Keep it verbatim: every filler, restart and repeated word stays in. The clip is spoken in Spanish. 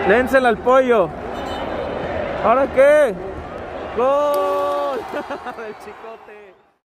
Lénsela al pollo. ¿Ahora qué? ¡Gol! Del Chicote.